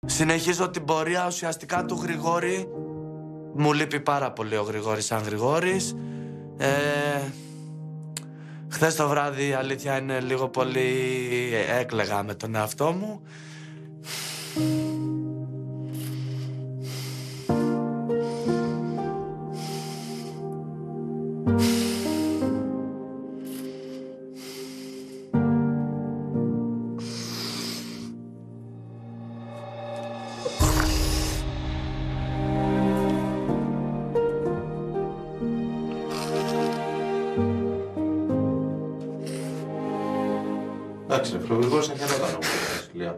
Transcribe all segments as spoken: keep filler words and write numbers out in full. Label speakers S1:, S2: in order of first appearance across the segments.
S1: Συνεχίζω την πορεία ουσιαστικά του Γρηγόρη. Μου λείπει πάρα πολύ ο Γρηγόρης σαν Γρηγόρης. Ε, χθες το βράδυ, η αλήθεια είναι, λίγο πολύ έκλαιγα με τον εαυτό μου.
S2: Εντάξει, ο Γρηγόρης θα χαιρόταν όμως, Βασιλεία.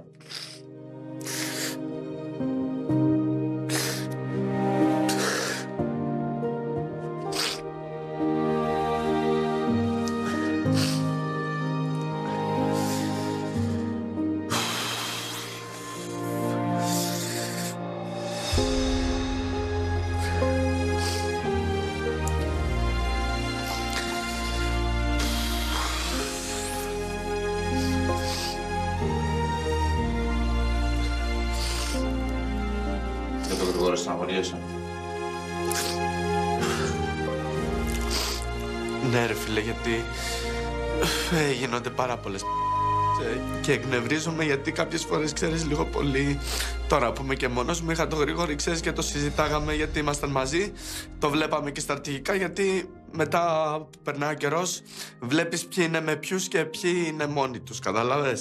S2: Για τον Γρηγόρη στεναχωριέσαι.
S1: Ναι ρε φίλε, γιατί ε, γίνονται πάρα πολλές και εκνευρίζομαι, γιατί κάποιες φορές, ξέρεις, λίγο πολύ. Τώρα που είμαι και μόνος μου, είχα το Γρηγόρη, ξέρεις, και το συζητάγαμε γιατί ήμασταν μαζί. Το βλέπαμε και στρατηγικά, γιατί μετά που περνάει ο καιρός βλέπεις ποιοι είναι με ποιους και ποιοι είναι μόνοι τους, καταλάβες.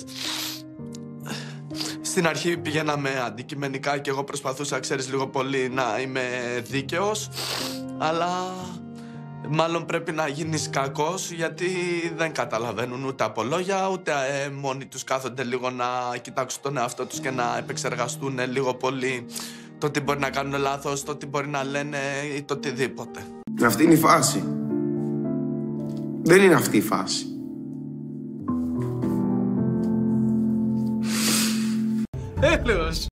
S1: Στην αρχή πηγαίναμε αντικειμενικά και εγώ προσπαθούσα, ξέρεις, λίγο πολύ να είμαι δίκαιος, αλλά μάλλον πρέπει να γίνεις κακός, γιατί δεν καταλαβαίνουν ούτε από λόγια, ούτε ε, μόνοι τους κάθονται λίγο να κοιτάξουν τον εαυτό τους και να επεξεργαστούν λίγο πολύ το τι μπορεί να κάνουν λάθος, το τι μπορεί να λένε ή το οτιδήποτε.
S3: Αυτή είναι η φάση. Δεν είναι αυτή η φάση.
S4: Έλεος.